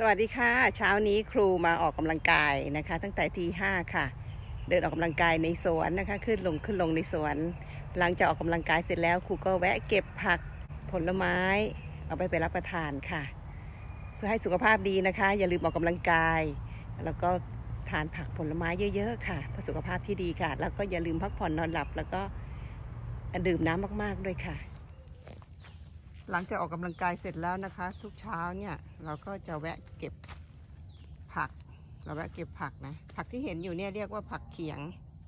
วัสดีค่ะเช้านี้ครูมาออกกำลังกายนะคะตั้งแต่ตี 5ค่ะเดินออกกำลังกายในสวนนะคะขึ้นลงในสวนหลังจากออกกำลังกายเสร็จแล้วครูก็แวะเก็บผักผลไม้เอาไปรับประทานค่ะเพื่อให้สุขภาพดีนะคะอย่าลืมออกกำลังกายแล้วก็ทานผักผลไม้เยอะๆค่ะเพื่อสุขภาพที่ดีค่ะแล้วก็อย่าลืมพักผ่อนนอนหลับแล้วก็ดื่มน้ำมากๆด้วยค่ะหลังจากออกกำลังกายเสร็จแล้วนะคะทุกเช้าเนี่ยเราก็จะแวะเก็บผักเราแวะเก็บผักนะผักที่เห็นอยู่เนี่ยเรียกว่าผักเขียง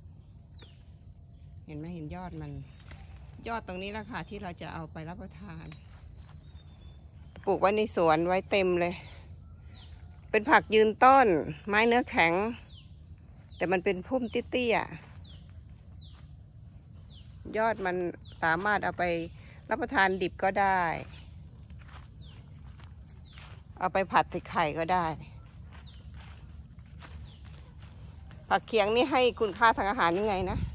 เห็นไหมเห็นยอดมันยอดตรงนี้แหละค่ะที่เราจะเอาไปรับประทานปลูกไว้ในสวนไว้เต็มเลยเป็นผักยืนต้นไม้เนื้อแข็งแต่มันเป็นพุ่มเตี้ยๆยอดมันสามารถเอาไปรับประทานดิบก็ได้เอาไปผัดใส่ไข่ก็ได้ผักเขียงนี่ให้คุณค่าทางอาหารยังไงนะ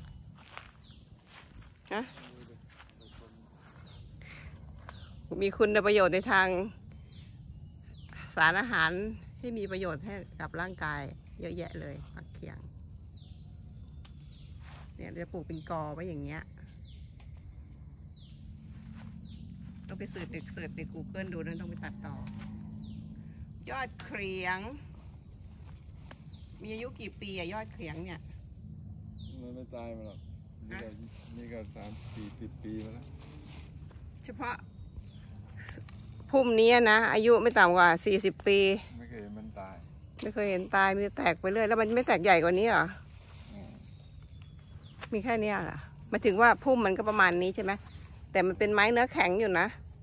มีคุณประโยชน์ในทางสารอาหารที่มีประโยชน์ให้กับร่างกายเยอะแยะเลยผักเขียงเนี่ยจะปลูกเป็นกอไว้อย่างเงี้ยต้องไปเสิร์ชใน Google ดูนะต้องไปตัดต่อยอดเขียงมีอายุกี่ปีอะยอดเขียงเนี่ยมันไม่ตายมาหรอกนี่ก็30-40 ปีมาแล้วเฉพาะพุ่มนี้นะอายุไม่ต่ำกว่า40 ปีไม่เคยเห็นมันตายไม่เคยเห็นตายมีแตกไปเรื่อยแล้วมันไม่แตกใหญ่กว่านี้เหรอมีแค่นี้เหรอหมายถึงว่าพุ่มมันก็ประมาณนี้ใช่ไหมแต่มันเป็นไม้เนื้อแข็งอยู่นะ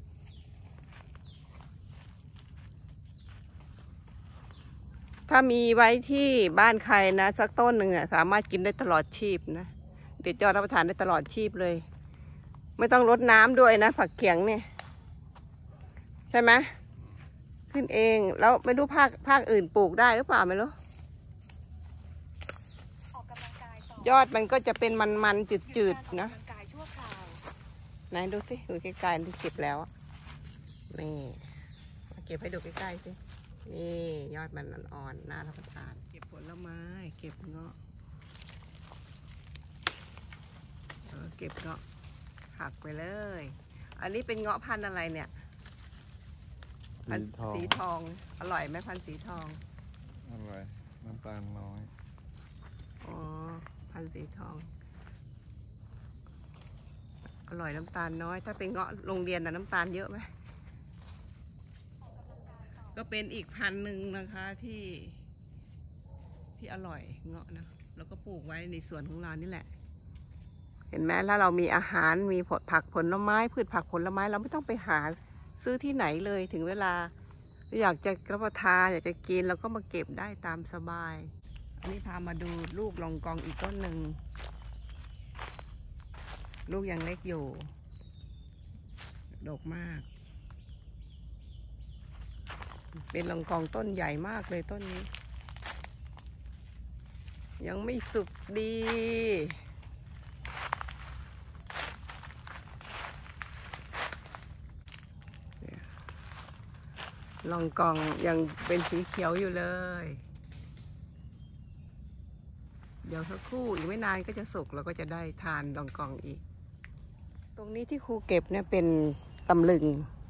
ถ้ามีไว้ที่บ้านใครนะสักต้นหนึ่งอ่ะสามารถกินได้ตลอดชีพนะเด็ดยอดรับประทานได้ตลอดชีพเลยไม่ต้องรดน้ำด้วยนะผักเขียงเนี่ยใช่ไหมขึ้นเองแล้วไม่รู้ภาคอื่นปลูกได้หรือเปล่าไม่รู้ยอดมันก็จะเป็นมันจืดๆนะไหนดูสิดูใกล้ๆที่เก็บแล้วนี่เก็บให้ดูใกล้ๆสินี่ยอดมันอ่อนๆน่ารับประทานเก็บผลไม้เก็บเงาะเก็บเงาะหักไปเลยอันนี้เป็นเงาะพันธุ์อะไรเนี่ยสีทองอร่อยไหมพันธุ์สีทองอร่อยน้ำตาลน้อยอ๋อพันธุ์สีทองอร่อยน้ำตาลน้อยถ้าเป็นเงาะโรงเรียนน่ะน้ำตาลเยอะไหมก็เป็นอีกพันธุ์หนึ่งนะคะที่อร่อยเงาะนะแล้วก็ปลูกไว้ในสวนของเรานี่แหละเห็นไหมแล้วเรามีอาหารมีผักผลไม้พืชผักผลไม้เราไม่ต้องไปหาซื้อที่ไหนเลยถึงเวลาอยากจะรับประทานอยากจะกินเราก็มาเก็บได้ตามสบายอันนี้พามาดูลูกลองกองอีกต้นหนึ่งลูกยังเล็กอยู่ดกมากเป็นลองกองต้นใหญ่มากเลยต้นนี้ยังไม่สุกดีลองกองยังเป็นสีเขียวอยู่เลยเดี๋ยวสักครู่อีกไม่นานก็จะสุกแล้วก็จะได้ทานลองกองอีกตรงนี้ที่ครูเก็บเนี่ยเป็นตำลึง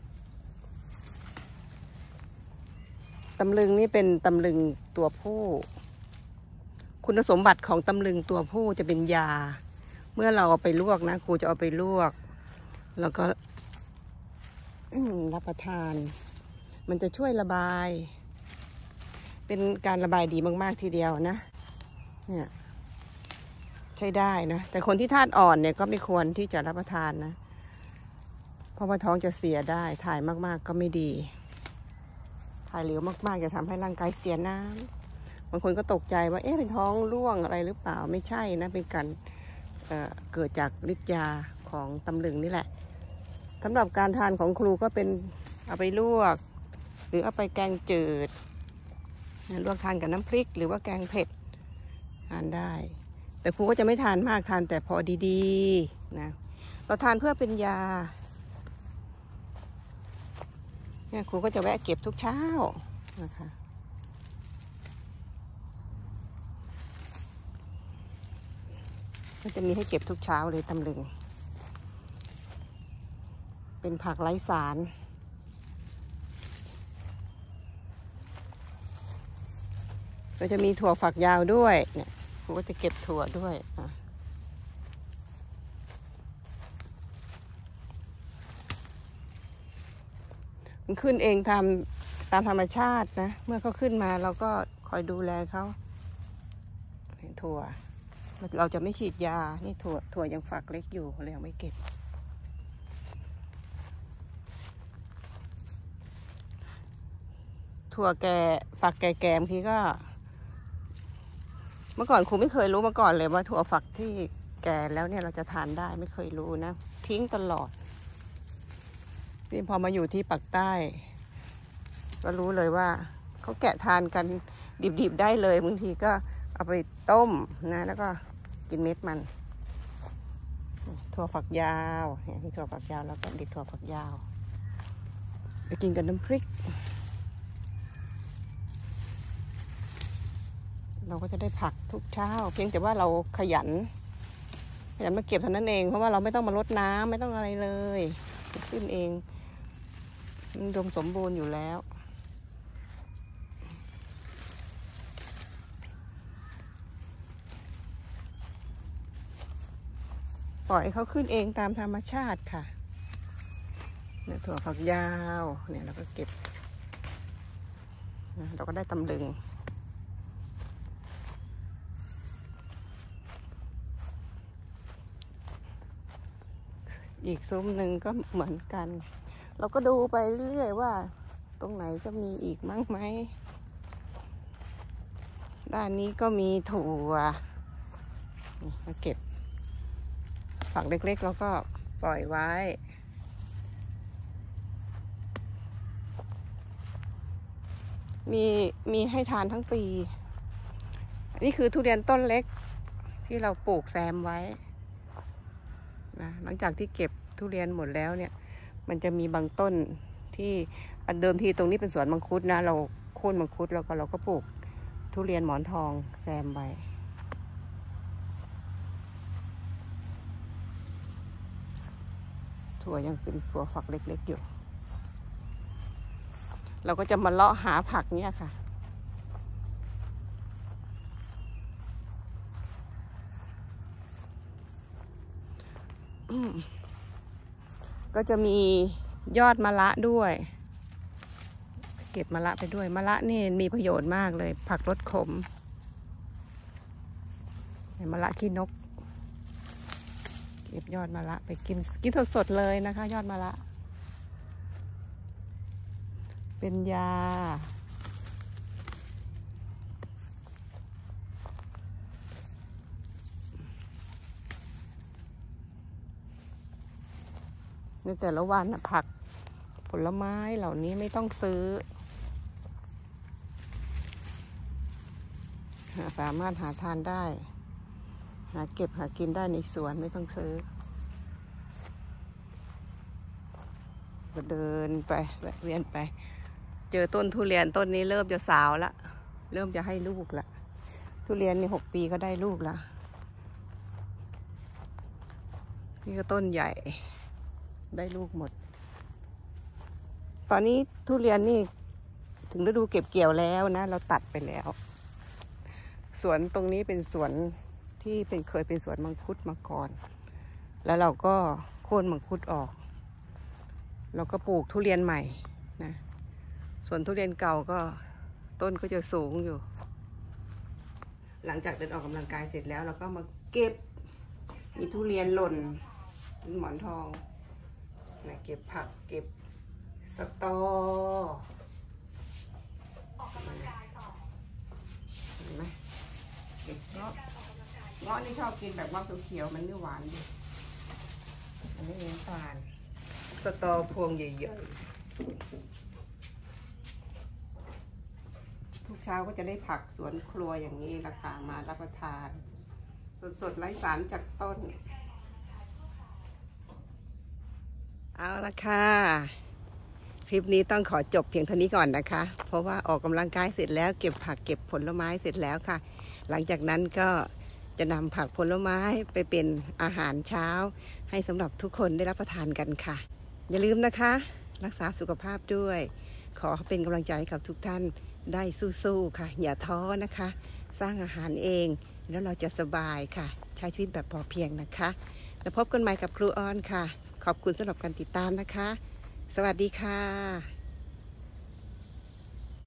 นี่เป็นตำลึงตัวผู้คุณสมบัติของตำลึงตัวผู้จะเป็นยาเมื่อเราเอาไปลวกนะครูจะเอาไปลวกแล้วก็รับประทานมันจะช่วยระบายเป็นการระบายดีมากๆทีเดียวนะเนี่ยใช้ได้นะแต่คนที่ธาตุอ่อนเนี่ยก็ไม่ควรที่จะรับประทานนะเพราะว่าท้องจะเสียได้ถ่ายมากๆก็ไม่ดีถ่ายเหลวมากๆจะทำให้ร่างกายเสียน้ำบางคนก็ตกใจว่าเป็นท้องร่วงอะไรหรือเปล่าไม่ใช่นะเป็นการเกิดจากฤทธิ์ยาของตำลึงนี่แหละสำหรับการทานของครูก็เป็นเอาไปลวกหรือเอาไปแกงจืดลวกทานกับน้ำพริกหรือว่าแกงเผ็ดทานได้แต่ครูก็จะไม่ทานมากทานแต่พอดีๆนะเราทานเพื่อเป็นยาเนี่ยครูก็จะแวะเก็บทุกเช้านะคะก็จะมีให้เก็บทุกเช้าเลยตำลึงเป็นผักไร้สารก็จะมีถั่วฝักยาวด้วยเนี่ยกูก็จะเก็บถั่วด้วยมันขึ้นเองตามธรรมชาตินะเมื่อเขาขึ้นมาเราก็คอยดูแลเขาถั่วเราจะไม่ฉีดยานี่ถั่วยังฝักเล็กอยู่เรายังไม่เก็บถั่วแก่ฝักแก่ๆบางทีก็เมื่อก่อนครูไม่เคยรู้มาก่อนเลยว่าถั่วฝักที่แก่แล้วเนี่ยเราจะทานได้ไม่เคยรู้นะทิ้งตลอดนี่พอมาอยู่ที่ปากใต้ก็รู้เลยว่าเขาแกะทานกันดิบๆได้เลยบางทีก็เอาไปต้มนะแล้วก็กินเม็ดมันถั่วฝักยาวเนี่ยถั่วฝักยาวแล้วก็ดิบถั่วฝักยาวไปกินกับน้ำพริกเราก็จะได้ผักทุกเช้าเพียงแต่ว่าเราขยันมาเก็บเท่านั้นเองเพราะว่าเราไม่ต้องมารดน้ำไม่ต้องอะไรเลยขึ้นเองมันอุดมสมบูรณ์อยู่แล้วปล่อยเขาขึ้นเองตามธรรมชาติค่ะเนี่ยถั่วฝักยาวเนี่ยเราก็เก็บเราก็ได้ตำลึงอีกซุ้มหนึ่งก็เหมือนกันเราก็ดูไปเรื่อยว่าตรงไหนจะมีอีกมั้งไหมด้านนี้ก็มีถั่วมาเก็บฝักเล็กๆแล้วก็ปล่อยไว้มีให้ทานทั้งปีนี่คือทุเรียนต้นเล็กที่เราปลูกแซมไว้นะหลังจากที่เก็บทุเรียนหมดแล้วเนี่ยมันจะมีบางต้นที่เดิมทีตรงนี้เป็นสวนมังคุดนะเราโค่นมังคุดแล้วก็เราก็ปลูกทุเรียนหมอนทองแซมไว้ถั่วยังเป็นถั่วฝักเล็กๆอยู่เราก็จะมาเลาะหาผักเนี่ยค่ะก็จะมียอดมะระด้วยเก็บมะระไปด้วยมะระนี่มีประโยชน์มากเลยผักลดขมมะระขี้นกเก็บยอดมะระไปกินสดๆเลยนะคะยอดมะระเป็นยาในแต่ละวันผักผลไม้เหล่านี้ไม่ต้องซื้อสามารถหาทานได้หาเก็บหากินได้ในสวนไม่ต้องซื้อก็เดินไปแวะเวียนไปเจอต้นทุเรียนต้นนี้เริ่มจะสาวละเริ่มจะให้ลูกละทุเรียนนี่6 ปีก็ได้ลูกละนี่ก็ต้นใหญ่ได้ลูกหมดตอนนี้ทุเรียนนี่ถึงฤดูเก็บเกี่ยวแล้วนะเราตัดไปแล้วสวนตรงนี้เป็นสวนที่เคยเป็นสวนมังคุดมาก่อนแล้วเราก็โค่นมังคุดออกเราก็ปลูกทุเรียนใหม่นะส่วนทุเรียนเก่าก็ต้นก็จะสูงอยู่หลังจากเดินออกกำลังกายเสร็จแล้วเราก็มาเก็บมีทุเรียนหล่นเป็นหมอนทองนะเก็บผักเก็บสตอเห็นไหมเก็บเงาะนี่ชอบกินแบบเงาะเขียวๆมันไม่หวานดิอันนี้น้ำตาลสตอพวงใหญ่ๆทุกเช้าก็จะได้ผักสวนครัวอย่างนี้ราคามารับประทานสดๆไร้สารจากต้นเอาละค่ะคลิปนี้ต้องขอจบเพียงเท่านี้ก่อนนะคะ เพราะว่าออกกำลังกายเสร็จแล้วเก็บผักเก็บผลไม้เสร็จแล้วค่ะ หลังจากนั้นก็จะนำผักผลไม้ไปเป็นอาหารเช้าให้สำหรับทุกคนได้รับประทานกันค่ะ อย่าลืมนะคะ รักษาสุขภาพด้วย ขอเป็นกำลังใจให้กับทุกท่านได้สู้ๆค่ะ อย่าท้อนะคะ สร้างอาหารเองแล้วเราจะสบายค่ะ ใช้ชีวิตแบบพอเพียงนะคะแล้วพบกันใหม่กับครูออนค่ะ ขอบคุณสำหรับการติดตามนะคะ สวัสดีค่ะ